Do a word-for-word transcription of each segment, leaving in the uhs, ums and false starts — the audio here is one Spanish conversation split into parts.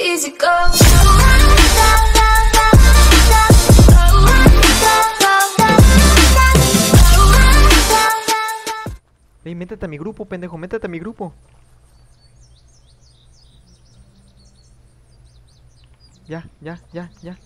easy go. Ey, métete a mi grupo, pendejo, métete a mi grupo. Ya, ya, ya, ya.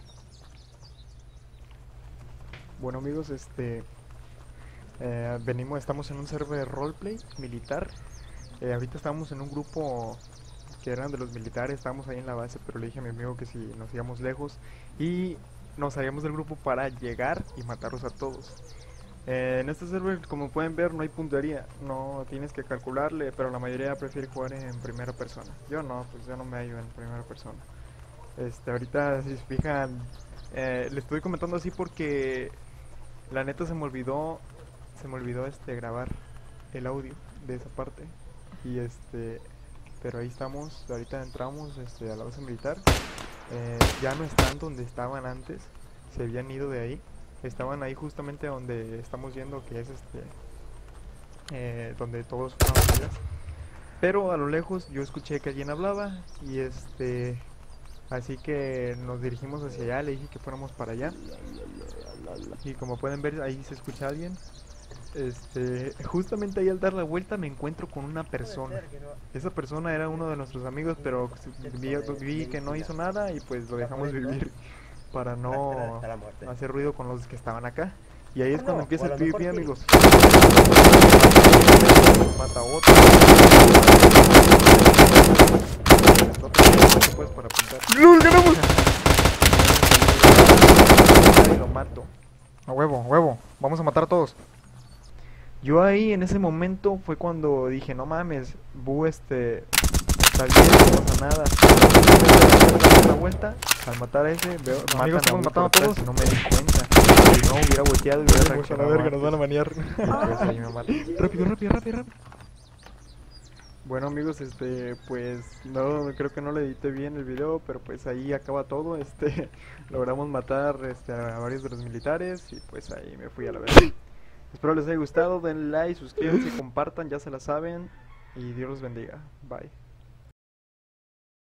Bueno amigos, este eh, venimos, estamos en un server roleplay militar. eh, Ahorita estamos en un grupo que eran de los militares, estábamos ahí en la base, pero le dije a mi amigo que si nos íbamos lejos y nos salíamos del grupo para llegar y matarlos a todos. Eh, en este server, como pueden ver, no hay puntería, no tienes que calcularle, pero la mayoría prefiere jugar en primera persona. Yo no, pues yo no me hallo en primera persona. Este, ahorita si se fijan, eh, le estoy comentando así porque la neta se me olvidó, se me olvidó este grabar el audio de esa parte. Y este, pero ahí estamos, ahorita entramos este, a la base militar. Eh, ya no están donde estaban antes, se habían ido de ahí. Estaban ahí justamente donde estamos viendo que es este, eh, donde todos fueron vidas. Pero a lo lejos yo escuché que alguien hablaba y este, así que nos dirigimos hacia allá, le dije que fuéramos para allá. Y como pueden ver ahí se escucha alguien. Este, justamente ahí al dar la vuelta me encuentro con una persona. Esa persona era uno de nuestros amigos, pero vi, vi que no hizo nada y pues lo dejamos vivir para no hacer ruido con los que estaban acá. Y ahí es cuando empieza el PvP, amigos. Mata a otro. Pues para apuntar. ¡Lul, ganamos! Y lo mato. A huevo, a huevo. Vamos a matar a todos. Yo ahí en ese momento fue cuando dije, no mames, Bu este está bien, no pasa nada. La vuelta, al matar a ese, veo, amigos, estamos matando a todos y no me di cuenta. Si no hubiera volteado y hubiera reaccionado. A la verga, nos van a manear. Pues ahí me matan. Rápido, rápido, rápido, rápido. Bueno amigos, este, pues no, creo que no le edité bien el video, pero pues ahí acaba todo. Este, logramos matar este, a varios de los militares y pues ahí me fui a la verga. Espero les haya gustado, denle like, suscríbanse, compartan, ya se la saben y Dios los bendiga. Bye.